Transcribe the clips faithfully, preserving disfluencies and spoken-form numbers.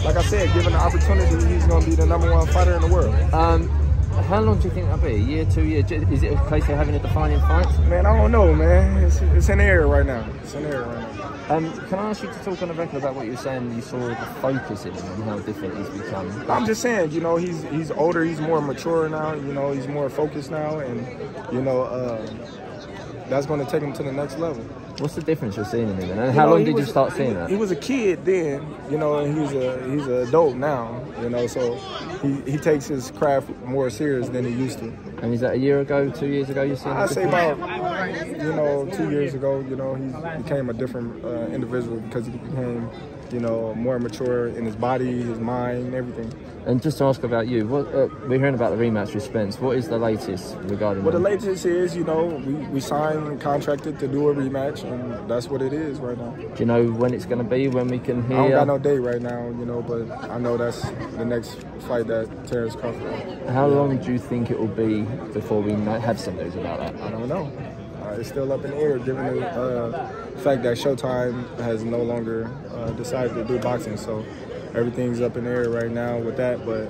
like I said, given the opportunity, he's going to be the number one fighter in the world. Um, how long do you think that'll be? A year, two years? Is it a case of having a defining fight? Man, I don't know, man. It's, it's in the air right now. It's in the air right now. Um, can I ask you to talk on the record about what you were saying? You saw the focus in him and how different he's become. I'm just saying, you know, he's he's older, he's more mature now. You know, he's more focused now, and you know, uh, that's going to take him to the next level. What's the difference you're seeing in him, and how you know, long did was, you start seeing he, that? He was a kid then, you know, and he's a he's an adult now, you know, so he, he takes his craft more serious than he used to. And is that a year ago, two years ago you seen? I'd say about, you know, two years ago, you know, he became a different uh, individual because he became, you know, more mature in his body, his mind, everything. And just to ask about you, what uh, we're hearing about the rematch with Spence. What is the latest regarding? Well, them? the latest is, you know, we, we signed and contracted to do a rematch, and that's what it is right now. Do you know when it's going to be, when we can hear? I don't got no date right now, you know, but I know that's the next fight that Terence Crawford. How long do you think it will be before we have some news about that? I don't know. Uh, it's still up in the air, given the uh, fact that Showtime has no longer uh, decided to do boxing, so everything's up in the air right now with that, but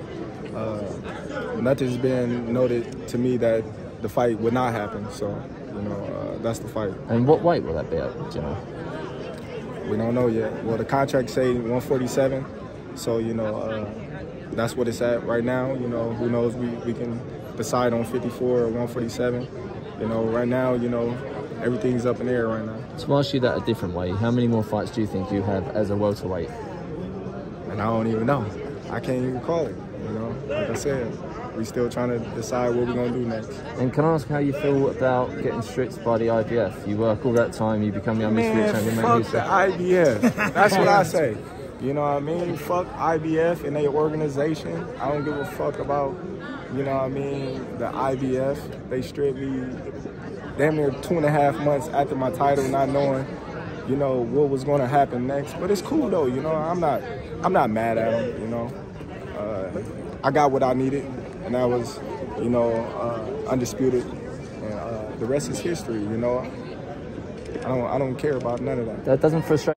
uh, nothing's been noted to me that the fight would not happen, so, you know, uh, that's the fight. And what weight will that be at, do you know? We don't know yet. Well, the contract say one forty-seven, so, you know, uh, that's what it's at right now. You know, who knows, we, we can decide on fifty-four or one forty-seven. You know, right now, you know, everything's up in the air right now. To ask you that a different way, how many more fights do you think you have as a welterweight? And I don't even know. I can't even call it, you know. Like I said, we still trying to decide what we're going to do next. And can I ask how you feel about getting stripped by the I B F? You work all that time, you become the undisputed champion. Man, fuck the I B F. That's what I say. You know what I mean? Fuck I B F and their organization. I don't give a fuck about, you know what I mean, the I B F. They stripped me damn near two and a half months after my title, not knowing, you know, what was going to happen next. But it's cool though, you know. I'm not, I'm not mad at them, you know. Uh, I got what I needed, and that was, you know, uh, undisputed. And uh, the rest is history, you know. I don't, I don't care about none of that. That doesn't frustrate.